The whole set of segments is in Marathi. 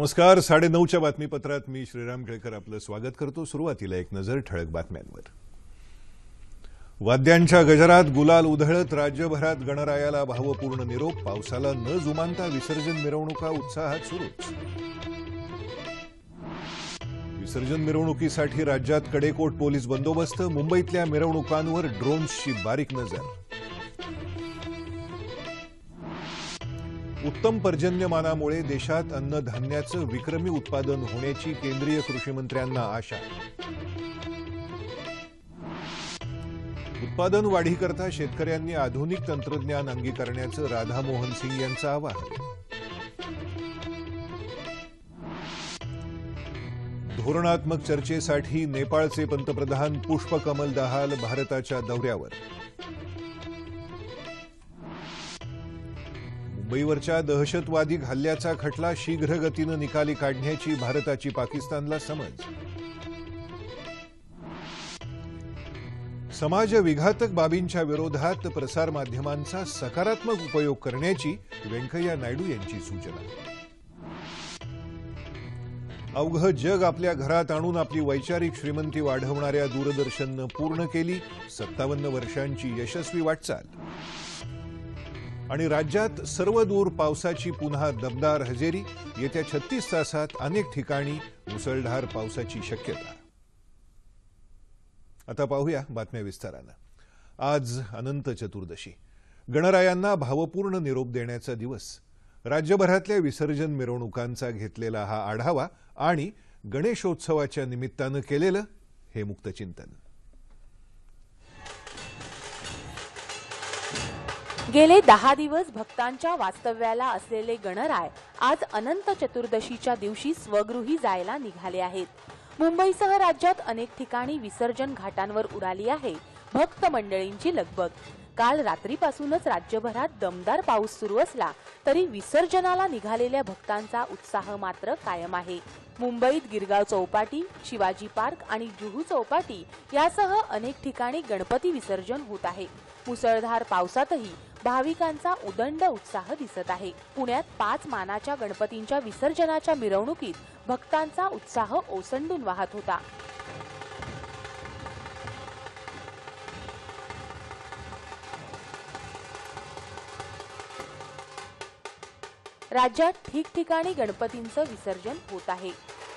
नमस्कार. 9:30च्या बातमीपत्रात मी श्रीराम केळकर आपलं स्वागत करतो. सुरुवातीला एक नजर ठळक बातम्यांवर. वाद्यांच्या गजरात गुलाल उधळत राज्यभरात गणरायाला भावपूर्ण निरोप. पावसाला न जुमानता विसर्जन मिरवणुका उत्साहात सुरूच. विसर्जन मिरवणुकीसाठी राज्यात कडेकोट पोलीस बंदोबस्त. मुंबईतल्या मिरवणुकांवर ड्रोन्सची बारीक नजर. उत्तम पर्जन्यमानामुळे देशात अन्नधान्याचं विक्रमी उत्पादन होण्याची केंद्रीय कृषी मंत्र्यांना आशा. उत्पादन वाढीकरता शेतकऱ्यांनी आधुनिक तंत्रज्ञान अंगीकारण्याचं राधा मोहन सिंग यांचं आवाहन. धोरणात्मक चर्चेसाठी नेपाळचे पंतप्रधान पुष्पकमल दहाल भारताच्या दौऱ्यावर. मुंबईवरच्या दहशतवादी हल्ल्याचा खटला शीघ्र गतीनं निकाली काढण्याची भारताची पाकिस्तानला समज. समाज विघातक बाबींच्या विरोधात प्रसारमाध्यमांचा सकारात्मक उपयोग करण्याची व्यंकय्या नायडू यांची सूचना. अवघं जग आपल्या घरात आणून आपली वैचारिक श्रीमंती वाढवणाऱ्या दूरदर्शननं पूर्ण केली 57 वर्षांची यशस्वी वाटचाल. आणि राज्यात सर्वदूर पावसाची पुन्हा दमदार हजेरी. येत्या 36 तासात अनेक ठिकाणी मुसळधार पावसाची शक्यता. आता पाहूया बातम्या विस्तारानं. आज अनंत चतुर्दशी. गणरायांना भावपूर्ण निरोप देण्याचा दिवस. राज्यभरातल्या विसर्जन मिरवणुकांचा घेतलेला हा आढावा आणि गणेशोत्सवाच्या निमित्तानं केलेलं हे मुक्तचिंतन. गेले 10 दिवस भक्तांच्या वास्तव्याला असलेले गणराय आज अनंत चतुर्दशीच्या दिवशी स्वगृही जायला निघाले आहेत. मुंबईसह राज्यात अनेक ठिकाणी विसर्जन घाटांवर उडाली आहे भक्त मंडळींची लगबग. काल रात्रीपासूनच राज्यभरात दमदार पाऊस सुरू असला तरी विसर्जनाला निघालेल्या भक्तांचा उत्साह मात्र कायम आहे. मुंबईत गिरगाव चौपाटी, शिवाजी पार्क आणि जुहू चौपाटी यासह अनेक ठिकाणी गणपती विसर्जन होत आहे. मुसळधार पावसातही भाविकांचा उदंड उत्साह दिसत आहे. पुण्यात 5 मानाच्या गणपतींच्या विसर्जनाच्या मिरवणुकीत भक्तांचा उत्साह ओसंडून वाहत होता. राज्यात ठिकठिकाणी गणपतींचं विसर्जन होत आहे.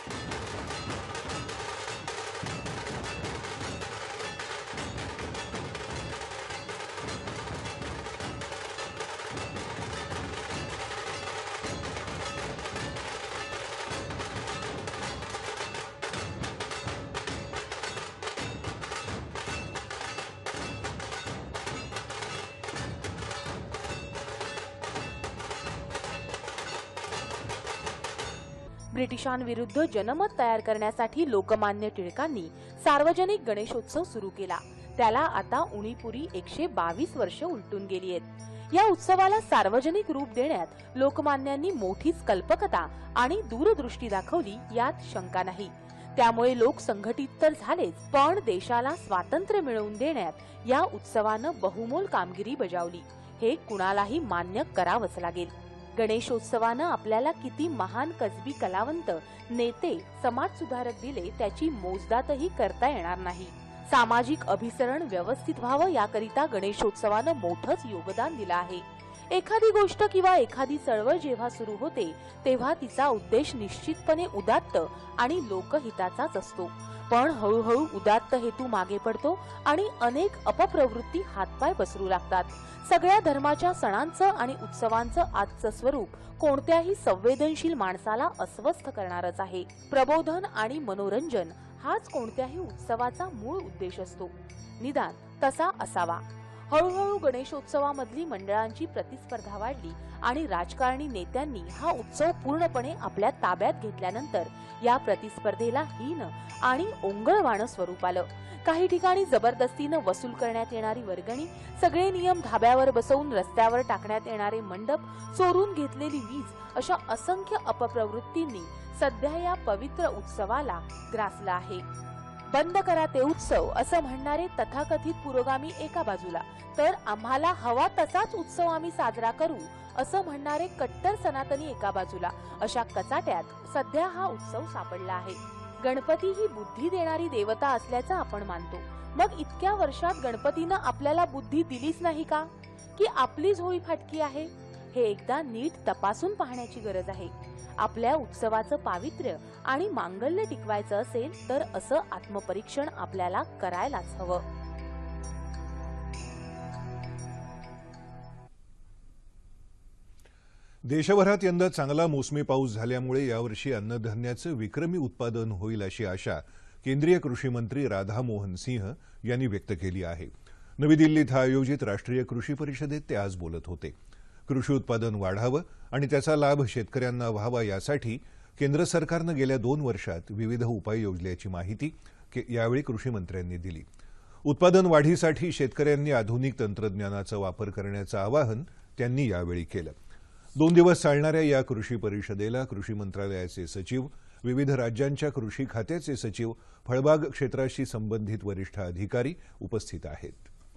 ब्रिटिशांविरुद्ध जनमत तयार करण्यासाठी लोकमान्य टिळकांनी सार्वजनिक गणेशोत्सव सुरू केला. त्याला आता उणीपुरी 122 वर्ष उलटून गेली आहेत. या उत्सवाला सार्वजनिक रूप देण्यात लोकमान्यांनी मोठीच कल्पकता आणि दूरदृष्टी दाखवली यात शंका नाही. त्यामुळे लोक संघटित तर झालेच, पण देशाला स्वातंत्र्य मिळवून देण्यात या उत्सवानं बहुमोल कामगिरी बजावली हे कुणालाही मान्य करावंच लागेल. गणेशोत्सवानं आपल्याला किती महान कसबी कलावंत, नेते, समाजसुधारक दिले त्याची मोजदातही करता येणार नाही. सामाजिक अभिसरण व्यवस्थित व्हावं याकरिता गणेशोत्सवानं मोठंच योगदान दिलं आहे. एखादी गोष्ट किंवा एखादी चळवळ जेव्हा सुरू होते तेव्हा तिचा उद्देश निश्चितपणे उदात्त आणि लोकहिताचाच असतो. पण हळूहळू उदात्त हेतू मागे पडतो आणि अनेक अपप्रवृत्ती हातपाय पसरू लागतात. सगळ्या धर्माच्या सणांचं आणि उत्सवांचं आजचं स्वरूप कोणत्याही संवेदनशील माणसाला अस्वस्थ करणारच आहे. प्रबोधन आणि मनोरंजन हाच कोणत्याही उत्सवाचा मूळ उद्देश असतो. निदान तसा असावा. हळूहळू गणेशोत्सवामधली मंडळांची प्रतिस्पर्धा वाढली आणि राजकारणी नेत्यांनी हा उत्सव पूर्णपणे आपल्या ताब्यात घेतल्यानंतर या प्रतिस्पर्धेला हीन आणि ओंगळवाणं स्वरूप आलं. काही ठिकाणी जबरदस्तीनं वसूल करण्यात येणारी वर्गणी, सगळे नियम धाब्यावर बसवून रस्त्यावर टाकण्यात येणारे मंडप, चोरून घेतलेली वीज अशा असंख्य अपप्रवृत्तींनी सध्या या पवित्र उत्सवाला ग्रासलं आहे. बंद करा ते उत्सव असं म्हणणारे तथाकथित पुरोगामी एका बाजूला, तर आम्हाला हवा तसाच उत्सव आम्ही साजरा करू असं म्हणणारे कट्टर सनातनी एका बाजूला, अशा कचाट्यात सध्या हा उत्सव सापडला आहे. गणपती ही बुद्धी देणारी देवता असल्याचं आपण मानतो. मग इतक्या वर्षात गणपतीनं आपल्याला बुद्धी दिलीच नाही का, की आपलीच होळी फाटकी आहे? हे एकदा नीट तपासून पाहण्याची गरज आहे. आपल्या उत्सवाचं पावित्र्य आणि मांगल्य टिकवायचं असेल तर असं आत्मपरीक्षण आपल्याला करायलाच हवं. देशभरात यंदा चांगला मोसमी पाऊस झाल्यामुळे यावर्षी अन्नधान्याचं विक्रमी उत्पादन होईल अशी आशा केंद्रीय कृषी मंत्री राधामोहन सिंह यांनी व्यक्त केली आहे. नवी दिल्लीत आयोजित राष्ट्रीय कृषी परिषदेत ते आज बोलत होते. कृषी उत्पादन वाढावं आणि त्याचा लाभ शेतकऱ्यांना व्हावा यासाठी केंद्र सरकारनं गेल्या 2 वर्षात विविध उपाय योजल्याची माहिती यावेळी कृषी मंत्र्यांनी दिली. उत्पादन वाढीसाठी शेतकऱ्यांनी आधुनिक तंत्रज्ञानाचा वापर करण्याचं आवाहन त्यांनी यावेळी केलं. 2 दिवस चालणाऱ्या या कृषी परिषदेला कृषी मंत्रालयाचे सचिव, विविध राज्यांच्या कृषी खात्याचे सचिव, फळबाग क्षेत्राशी संबंधित वरिष्ठ अधिकारी उपस्थित आहेत.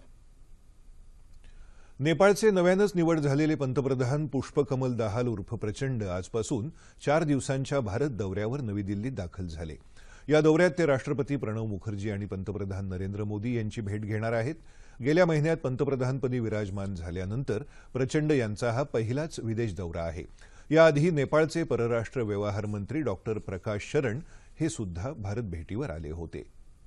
नेपाळचे नव्यानंच निवड झालेले पंतप्रधान पुष्पकमल दाहाल उर्फ प्रचंड आजपासून 4 दिवसांच्या भारत दौऱ्यावर नवी दिल्लीत दाखल झाले. या दौऱ्यात ते राष्ट्रपती प्रणव मुखर्जी आणि पंतप्रधान नरेंद्र मोदी यांची भेट घेणार आहेत. गेल्या महिन्यात पंतप्रधानपदी विराजमान झाल्यानंतर प्रचंड यांचा हा पहिलाच विदेश दौरा आहे. याआधी नेपाळचे परराष्ट्र व्यवहार मंत्री डॉक्टर प्रकाश शरण हे सुद्धा भारत भेटीवर आले होते.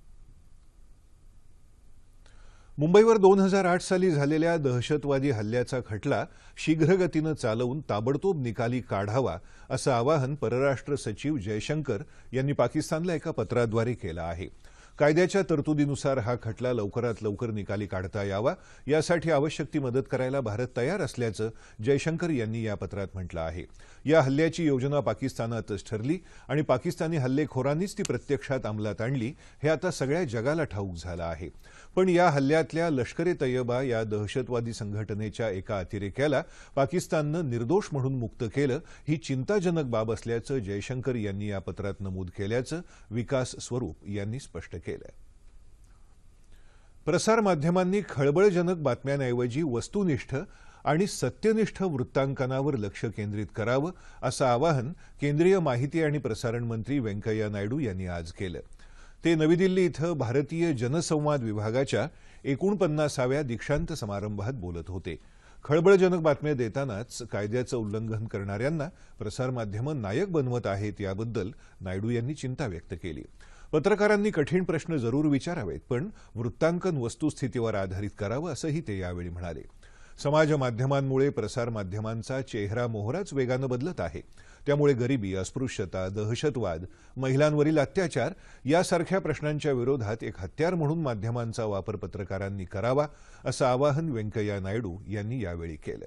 मुंबईवर 2008 साली झालेल्या दहशतवादी हल्ल्याचा खटला शीघ्रगतीनं चालवून ताबडतोब निकाली काढावा असं आवाहन परराष्ट्र सचिव जयशंकर यांनी पाकिस्तानला एका पत्राद्वारे केलं आहे. कायद्याच्या तरतुदीनुसार हा खटला लवकरात लवकर निकाली काढता यावा यासाठी आवश्यक ती मदत करायला भारत तयार असल्याचं जयशंकर यांनी या पत्रात म्हटलं आहे. या हल्ल्याची योजना पाकिस्तानातच ठरली आणि पाकिस्तानी हल्लेखोरांनीच ती प्रत्यक्षात अंमलात आणली हे आता सगळ्या जगाला ठाऊक झालं आहे. पण या हल्ल्यातल्या लष्कर-ए-तय्यबा या दहशतवादी संघटनेच्या एका अतिरेक्याला पाकिस्ताननं निर्दोष म्हणून मुक्त केलं ही चिंताजनक बाब असल्याचं जयशंकर यांनी या पत्रात नमूद केल्याचं विकास स्वरूप यांनी स्पष्ट केलं. प्रसारमाध्यमांनी खळबळजनक बातम्यांऐवजी वस्तुनिष्ठ आणि सत्यनिष्ठ वृत्तांकनावर लक्ष केंद्रित करावं असं आवाहन केंद्रीय माहिती आणि प्रसारण मंत्री व्यंकय्या नायडू यांनी आज केलं. ते नवी दिल्ली इथं भारतीय जनसंवाद विभागाच्या 49व्या दीक्षांत समारंभात बोलत होते. खळबळजनक बातम्या देतानाच कायद्याचं उल्लंघन करणाऱ्यांना प्रसारमाध्यमं नायक बनवत आहेत याबद्दल नायडू यांनी चिंता व्यक्त केली. पत्रकारांनी कठीण प्रश्न जरूर विचारावेत, पण वृत्तांकन वस्तुस्थितीवर आधारित करावं असंही ते यावेळी म्हणाले. समाज माध्यमांमुळे प्रसारमाध्यमांचा चेहरा मोहराच वेगानं बदलत आहे. त्यामुळे गरिबी, अस्पृश्यता, दहशतवाद, महिलांवरील अत्याचार यासारख्या प्रश्नांच्या विरोधात एक हत्यार म्हणून माध्यमांचा वापर पत्रकारांनी करावा असं आवाहन व्यंकय्या नायडू यांनी यावेळी केलं.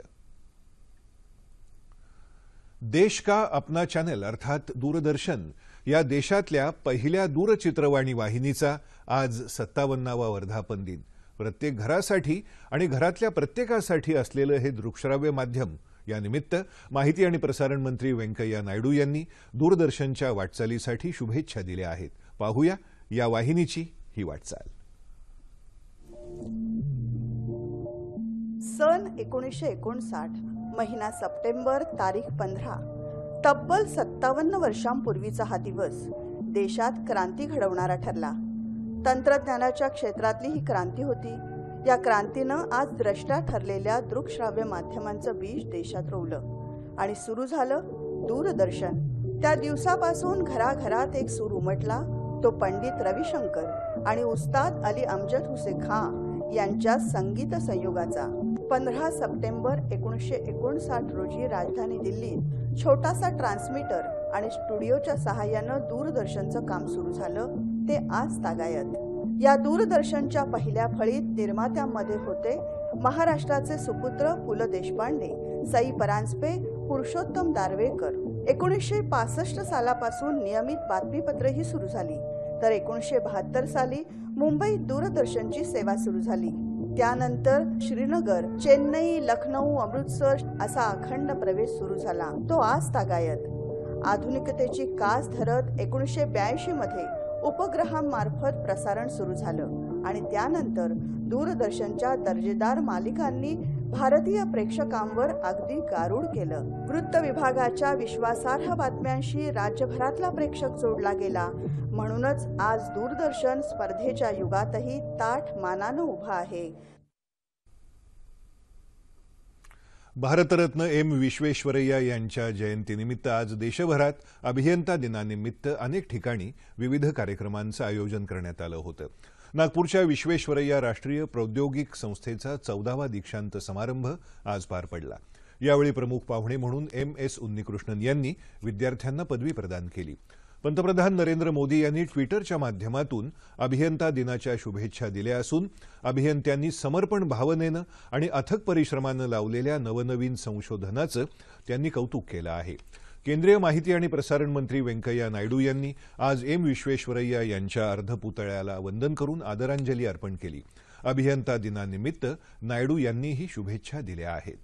देश का अपना चॅनल अर्थात दूरदर्शन या देशातल्या पहिल्या दूरचित्रवाणी वाहिनीचा आज 57वा वर्धापन दिन. प्रत्येक घरासाठी आणि घरातल्या प्रत्येकासाठी असलेलं हे दृकश्राव्य माध्यम यानिमित्त माहिती आणि प्रसारण मंत्री व्यंकय्या नायडू यांनी दूरदर्शनच्या वाटचालीसाठी शुभेच्छा दिल्या आहेत. पाहूया या वाहिनीची ही वाटचाल. सन 1959 महिना सप्टेंबर तारीख 15 तब्बल 57 वर्षांपूर्वीचा हा दिवस देशात क्रांती घडवणारा ठरला. तंत्रज्ञानाच्या क्षेत्रातली ही क्रांती होती. या क्रांतीनं आज द्रष्टा ठरलेल्या दृकश्राव्य माध्यमांचं बीज देशात रोवलं आणि सुरू झालं दूरदर्शन. त्या दिवसापासून घराघरात एक सूर उमटला, तो पंडित रविशंकर आणि उस्ताद अली अमजद हुसेन खां यांच्या संगीत संयोगाचा. 15 सप्टेंबर 1959 रोजी राजधानी दिल्लीत छोटासा ट्रान्समीटर आणि स्टुडिओच्या सहाय्यानं दूरदर्शनचं काम सुरू झालं. ते आज तागायत. या दूरदर्शनच्या पहिल्या फळीत निर्मात्यांमध्ये होते महाराष्ट्राचे सुपुत्र पु ल देशपांडे, सई परांजपे, पुरुषोत्तम दारव्हेकर. 1965 सालापासून नियमित बातमीपत्रही सुरू झाली, तर 1972 साली मुंबईत दूरदर्शनची सेवा सुरू झाली. त्यानंतर श्रीनगर, चेन्नई, लखनौ, अमृतसर असा अखंड प्रवेश सुरू झाला. तो आज तागायत. आधुनिकतेची कास धरत 1982 मध्ये उपग्रहांमार्फत प्रसारण सुरू झालं आणि त्यानंतर दूरदर्शनच्या दर्जेदार मालिकांनी भारतीय प्रेक्षकांवर अगदी गारुड केलं। वृत्त विभागाच्या विश्वासार्ह बातम्यांशी राज्यभरातला प्रेक्षक जोडला गेला। म्हणूनच आज दूरदर्शन स्पर्धेच्या युगातही ताठ मानानं उभा आहे। भारतरत्न एम विश्वेश्वरय्या यांच्या जयंतीनिमित्त आज देशभरात अभियंता दिनानिमित्त अनेक ठिकाणी विविध कार्यक्रमांचं आयोजन करण्यात आलं होतं। नागपूरच्या विश्वेश्वरय्या राष्ट्रीय प्रौद्योगिक संस्थेचा 14वा दीक्षांत समारंभ आज पार पडला। यावेळी प्रमुख पाहुणे म्हणून MS उन्नीकृष्णन यांनी विद्यार्थ्यांना पदवी प्रदान केली। पंतप्रधान नरेंद्र मोदी यांनी ट्विटरच्या माध्यमातून अभियंता दिनाच्या शुभेच्छा दिल्या असून अभियंत्यांनी समर्पण भावनेनं आणि अथक परिश्रमानं लावलेल्या नवनवीन संशोधनाचं त्यांनी कौतुक केलं आहे। केंद्रीय माहिती आणि प्रसारण मंत्री व्यंकय्या नायडू यांनी आज एम विश्वेश्वरय्या यांच्या अर्धपुतळ्याला वंदन करून आदरांजली अर्पण केली। अभियंता दिनानिमित्त नायडू यांनीही शुभेच्छा दिल्या आहेत।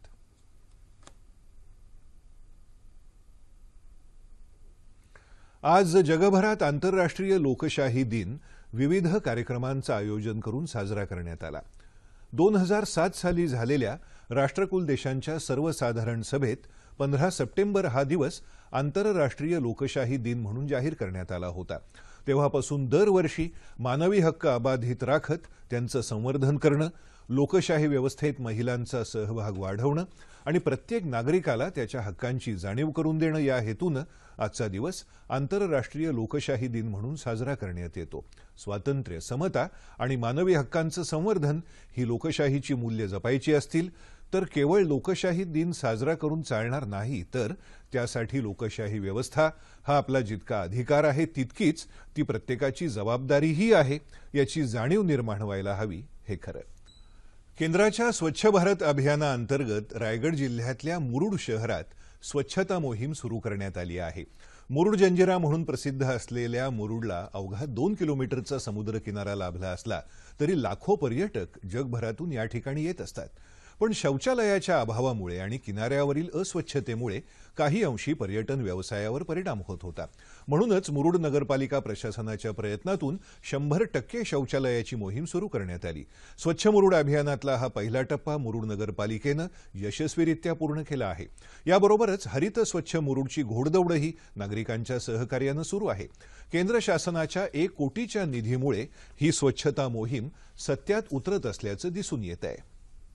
आज जगभरात आंतरराष्ट्रीय लोकशाही दिन विविध कार्यक्रमांचं आयोजन करून साजरा करण्यात आला। 2007 साली झालेल्या राष्ट्रकुल देशांच्या सर्वसाधारण सभेत 15 सप्टेंबर हा दिवस आंतरराष्ट्रीय लोकशाही दिन म्हणून जाहीर करण्यात आला होता। तेव्हापासून दरवर्षी मानवी हक्क अबाधित राखत त्यांचं संवर्धन करणं, लोकशाही व्यवस्थेत महिलांचा सहभाग वाढवणं आणि प्रत्येक नागरिकाला त्याच्या हक्कांची जाणीव करून देणं या हेतूनं आजचा दिवस आंतरराष्ट्रीय लोकशाही दिन म्हणून साजरा करण्यात येतो। स्वातंत्र्य, समता आणि मानवी हक्कांचं संवर्धन ही लोकशाहीची मूल्य जपायची असतील तर केवळ लोकशाही दिन साजरा करून चालणार नाही, तर त्यासाठी लोकशाही व्यवस्था हा आपला जितका अधिकार आहे तितकीच ती प्रत्येकाची जबाबदारीही आहे याची जाणीव निर्माण व्हायला हवी हे खरं। केंद्राच्या स्वच्छ भारत अभियानाअंतर्गत रायगड जिल्ह्यातल्या मुरुड शहरात स्वच्छता मोहीम सुरू करण्यात आली आहे। मुरुड जंजिरा म्हणून प्रसिद्ध असलेल्या मुरुडला अवघा 2 किलोमीटरचा समुद्र किनारा लाभला असला तरी लाखो पर्यटक जगभरातून या ठिकाणी येत असतात। पण शौचालयाच्या अभावामुळे आणि किनाऱ्यावरील अस्वच्छतेमुळे काही अंशी पर्यटन व्यवसायावर परिणाम होत होता। म्हणूनच मुरुड नगरपालिका प्रशासनाच्या प्रयत्नातून 100% शौचालयाची मोहीम सुरू करण्यात आली। स्वच्छ मुरुड अभियानातला हा पहिला टप्पा मुरुड नगरपालिकेनं यशस्वीरित्या पूर्ण केला आहे। याबरोबरच हरित स्वच्छ मुरुडची घोडदौडही नागरिकांच्या सहकार्यानं सुरू आहे। केंद्र शासनाच्या 1 कोटीच्या निधीमुळे ही स्वच्छता मोहीम सत्यात उतरत असल्याचं दिसून येत आहे।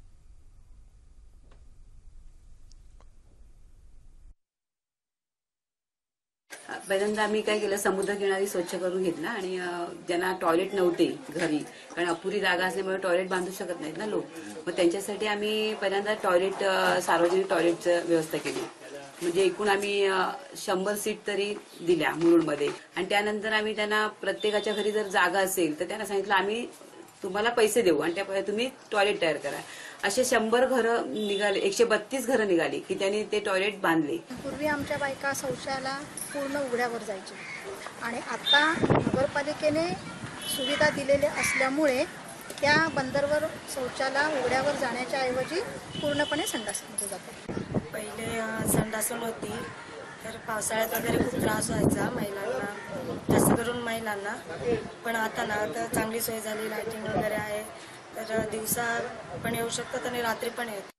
पहिल्यांदा आम्ही काय केलं, समुद्रकिनारी स्वच्छ करून घेतला आणि ज्यांना टॉयलेट नव्हते घरी, कारण अपुरी जागा असल्यामुळे टॉयलेट बांधू शकत नाहीत ना लोक, मग त्यांच्यासाठी आम्ही पहिल्यांदा टॉयलेट, सार्वजनिक टॉयलेटची व्यवस्था केली। म्हणजे एकूण आम्ही 100 सीट तरी दिल्या मुरुडमध्ये आणि त्यानंतर आम्ही त्यांना प्रत्येकाच्या घरी जर जागा असेल तर त्यांना सांगितलं आम्ही तुम्हाला पैसे देऊ आणि त्या तुम्ही टॉयलेट तयार करा। असे 100 घरं निघाले, 132 घरं निघाली की त्यांनी ते टॉयलेट बांधले। पूर्वी आमच्या बायका शौचाला पूर्ण उघड्यावर जायचे आणि आता नगरपालिकेने सुविधा दिलेल्या असल्यामुळे त्या बंदरवर शौचाला उघड्यावर जाण्याच्या ऐवजी पूर्णपणे संडासमध्ये जातात। पहिले संडासन होती तर पावसाळ्यात वगैरे खूप त्रास व्हायचा महिलांना, जास्त करून महिलांना, पण आता ना तर चांगली सोय झाली, लाईटिंग वगैरे आहे, तर दिवसा पण येऊ शकतात आणि रात्री पण येतात।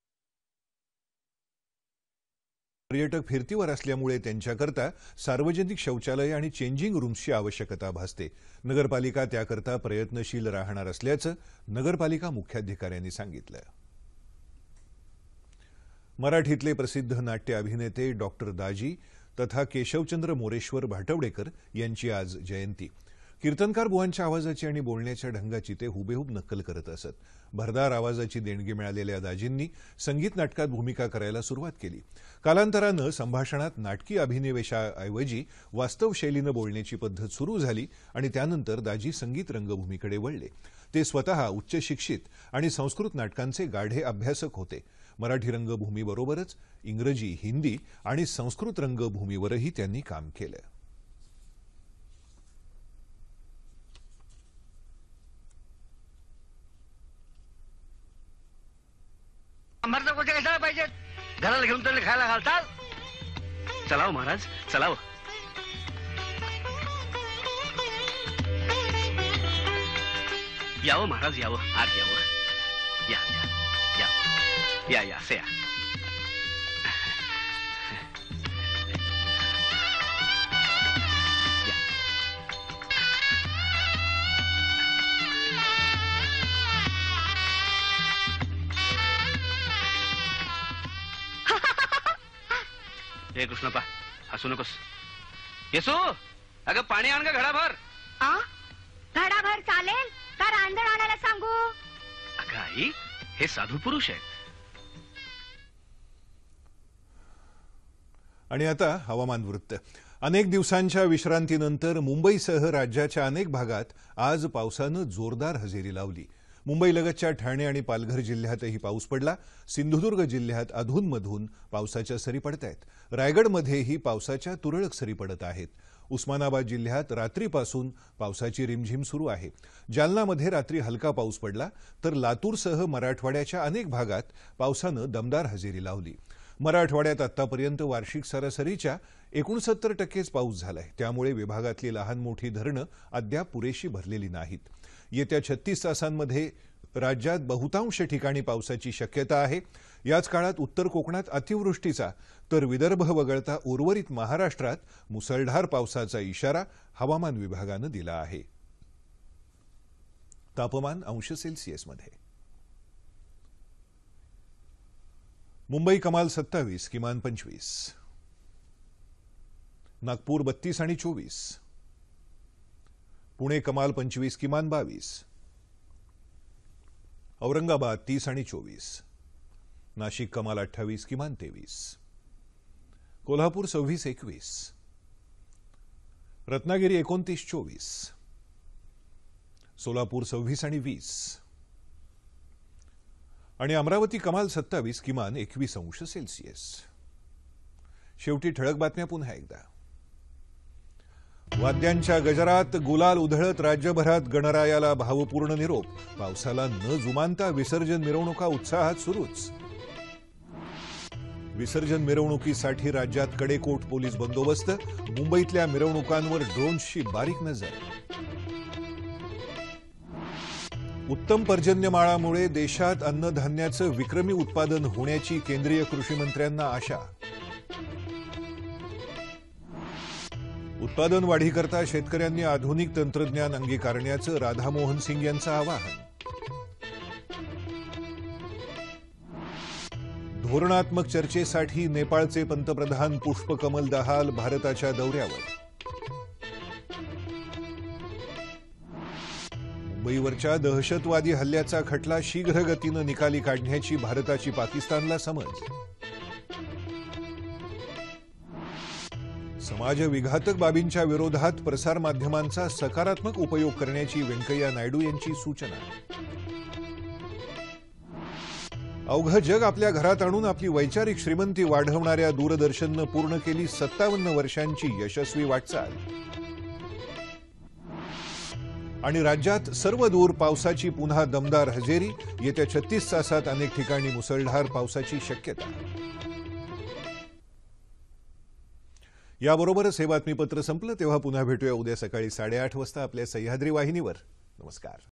पर्यटक फिरतीवर असल्यामुळे त्यांच्याकरता सार्वजनिक शौचालय आणि चेंजिंग रूम्सची आवश्यकता भासते। नगरपालिका त्याकरता प्रयत्नशील राहणार असल्याचं नगरपालिका मुख्याधिकाऱ्यांनी सांगितलं। मराठीतले प्रसिद्ध नाट्य अभिनेते डॉक्टर दाजी तथा केशवचंद्र मोरेश्वर भाटवडेकर यांची आज जयंती। कीर्तनकार बुवांच्या आवाजाची आणि बोलण्याच्या ढंगाची ते हुबेहूब नक्कल करत असत। भरदार आवाजाची देणगी मिळालेल्या दाजींनी संगीत नाटकात भूमिका करायला सुरुवात केली। कालांतरानं संभाषणात नाटकी अभिनिवेशाऐवजी वास्तव शैलीनं बोलण्याची पद्धत सुरू झाली आणि त्यानंतर दाजी संगीत रंगभूमीकडे वळले। ते स्वतः उच्च शिक्षित आणि संस्कृत नाटकांचे गाढे अभ्यासक होते। मराठी रंगभूमीबरोबरच इंग्रजी, हिंदी आणि संस्कृत रंगभूमीवरही त्यांनी काम केलं। आमरचा कोणत्या कशाला पाहिजे? घराला घेऊन तर खायला घालतात। चलाव महाराज, चलाव। यावं महाराज, यावं, आत यावं. या या या या या असे या. हे कृष्णप्पा, हसू नकोस. येसू, अगं पाणी आण ग घडाभर. घडाभर चालेल का रांजण आणायला सांगू? अगं आई, हे साधू पुरुष आहेत. आणि आता हवामान वृत्त. अनेक दिवसांच्या विश्रांतीनंतर मुंबईसह राज्याच्या अनेक भागात आज पावसानं जोरदार हजेरी लावली. मुंबईलगतच्या ठाणे आणि पालघर जिल्ह्यातही पाऊस पडला. सिंधुदुर्ग जिल्ह्यात अधूनमधून पावसाच्या सरी पडत आहेत. रायगडमध्येही पावसाच्या तुरळक सरी पडत आहेत. उस्मानाबाद जिल्ह्यात रात्रीपासून पावसाची रिमझिम सुरू आहे. जालनामध्ये रात्री हलका पाऊस पडला, तर लातूरसह मराठवाड्याच्या अनेक भागात पावसानं दमदार हजेरी लावली. मराठवाड्यात आतापर्यंत वार्षिक सरासरीच्या 69% पाऊस झालाय. त्यामुळे विभागातली लहान मोठी धरणं अद्याप पुरेशी भरलेली नाहीत. येत्या 36 तासांमध्ये राज्यात बहुतांश ठिकाणी पावसाची शक्यता आहे. याच काळात उत्तर कोकणात अतिवृष्टीचा तर विदर्भ वगळता उर्वरित महाराष्ट्रात मुसळधार पावसाचा इशारा हवामान विभागानं दिला आहे. तापमान अंश सेल्सिअसमध्ये. मुंबई कमाल 27, किमान 25. नागपूर 32 आणि 24. पुणे कमाल 25, किमान 22. औरंगाबाद 30 आणि 24. नाशिक कमाल 28, किमान 23. कोल्हापूर 26, 21. रत्नागिरी 29, 24. सोलापूर 26 आणि 20. आणि अमरावती कमाल 27, किमान 21 अंश सेल्सिअस. शेवटी ठळक बातम्या पुन्हा एकदा. वाद्यांच्या गजरात गुलाल उधळत राज्यभरात गणरायाला भावपूर्ण निरोप. पावसाला न जुमानता विसर्जन मिरवणुका उत्साहात सुरूच. विसर्जन मिरवणुकीसाठी राज्यात कडेकोट पोलीस बंदोबस्त. मुंबईतल्या मिरवणुकांवर ड्रोन्सची बारीक नजर. उत्तम पर्जन्यमाळामुळे देशात अन्नधान्याचं विक्रमी उत्पादन होण्याची केंद्रीय कृषी मंत्र्यांना आशा. उत्पादन वाढीकरता शेतकऱ्यांनी आधुनिक तंत्रज्ञान अंगीकारण्याचं राधामोहन सिंग यांचं आवाहन. धोरणात्मक चर्चेसाठी नेपाळचे पंतप्रधान पुष्पकमल दहाल भारताच्या दौऱ्यावर. मुंबईवरच्या दहशतवादी हल्ल्याचा खटला शीघ्र गतीनं निकाली काढण्याची भारताची पाकिस्तानला समज. समाजविघातक बाबींच्या विरोधात प्रसारमाध्यमांचा सकारात्मक उपयोग करण्याची व्यंकय्या नायडू यांची सूचना. अवघं जग आपल्या घरात आणून आपली वैचारिक श्रीमंती वाढवणाऱ्या दूरदर्शननं पूर्ण केली 57 वर्षांची यशस्वी वाटचाल. आणि राज्यात सर्वदूर पावसाची पुन्हा दमदार हजेरी. येत्या 36 तासात अनेक ठिकाणी मुसळधार पावसाची शक्यता. याबरोबरच हे बातमीपत्र संपलं. तेव्हा पुन्हा भेटूया उद्या सकाळी 8:30 वाजता आपल्या सह्याद्री वाहिनीवर. नमस्कार.